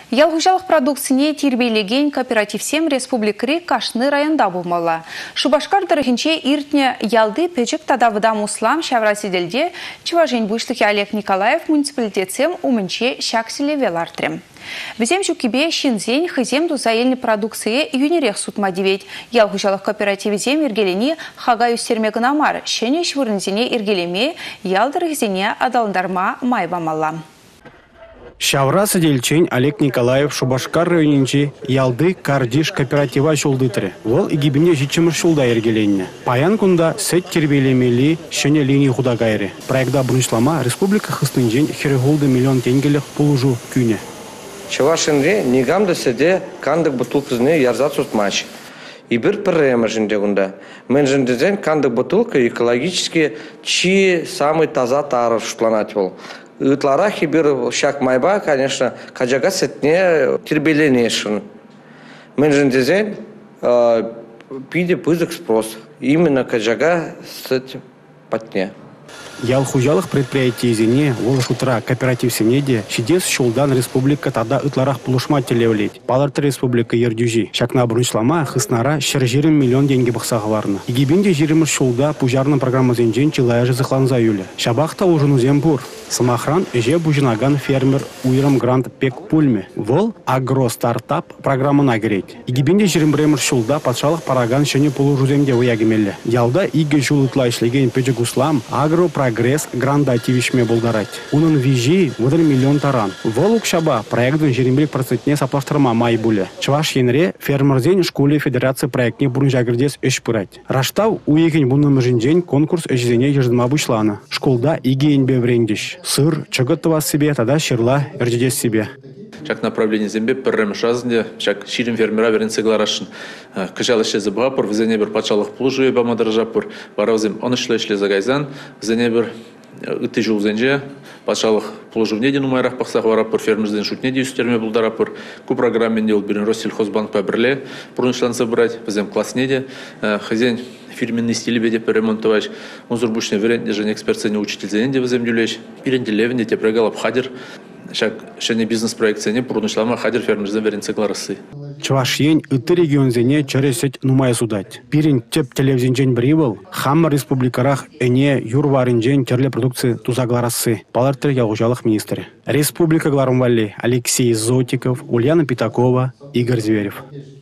Ялгужалық продукцияне тербейлеген кооперативсем республикари Кашны районда болмалы. Шубашкар дырыхинче иртне ялды пөчік тадавыда муслам шаврасиделде Чувашень Бушлыхи Олег Николаев муниципалитетсем умынче шакселе велартрем. Бізем жүкебе шинзен хызем дузаелі продукция юнерех сутма девет. Ялгужалық кооперативізем ергелені хага үстермегін амар. Шене швырынзене ергелеме ялдырыхзене адалындарма майбамалла. Шаврасы дельчень Олег Николаев Шубашкар районинче ялды кардиш кооператива шулдытыры. Вол игибине жичимыр шулда ергеленне. Паян кунда сет тербелемели шене линии худа гайры. Проекта бұрыншлама республика хыстынжен херегулды миллион тенгелек пулужу күне. Чавашинре негамда седе кандык бутылкызны ярзат сутмач. И бір піррема жінде күнда. Мен жіндезен кандык бутылка экологически чи самый таза тарыш шутланат бол. Ытларахи бір шак майба, конечно, каджага сетне тербеленешін. Мен жіндезен пиде пызык спрос. Именно каджага сет патне. Ялхужалық предприятие зене, волыш утра кооператив сенеде, шидес шулдан республика тада ытларах пулушма телевлеть. Паларты республика ердюжи. Шакна бұрыншлама хыснара шыржирым миллион деньги бақсағыларны. Игибенде жиримір шулда пужарның программа зенжен чилая жызықланза юлі. Шабақта ужыну зембур. Самахран эже бужинаган фермер уйрам грант пек пульме. Вол агро-стартап программына керет. Игибенде жиримбремір шулда патшалық параган шыны пулужу земде выягемелі. Ялда иге жул ытла ишлеген пөчік услам агро-прогресс гранда ативишме болдарать. Унын вижи выдыр миллион таран. Вол укшаба проектын жиримбрек процентне саплаштырма май буле. Чваш енре фермерзен школе федерации проектне бурын жагырдес өш пырать. Раштав уекень бұнын жинжен конкурс өжізене еждыма бұшланы. Школда иге енбе врендиш. Сыр, чагыттыва себе, тогда шерла, эрдедес себе. Чак направление зембе піррем шазынде, чак ширим фермера верен цегларашын. Кыжал ішле забағапыр, візене бір патшалық пұлжуе бамадар жапыр, варавзем он ішле загайзан, візене бір үтті жол зенже, патшалық пұлжувнеден умайрақ пақсақ варапыр, фермерзден шутнеде үстерме бұлдарапыр, ку программенде ол бірін Россельхозбанк пәбірле, бұрынышланса брать, візем класснеде, хазен фирменный стиль веде перемонтовать, он зурбушный вариант, даже экспертсене учитель в землюлечь, перенде левенде те прогалап хадер, шане бизнес-проекцияне пұрынышлама хадер фермерзден верен цегларысы. Чувашень ыты регионзене чересет нумай судать. Пирин теп телевизинжен брибл, хаммар республикарах эне юрваринжен терле продукции тузагларасы. Палартер ялгужалық министры. Республика Гларумвали Алексей Зотиков, Ульяна Питакова, Игорь Зверев.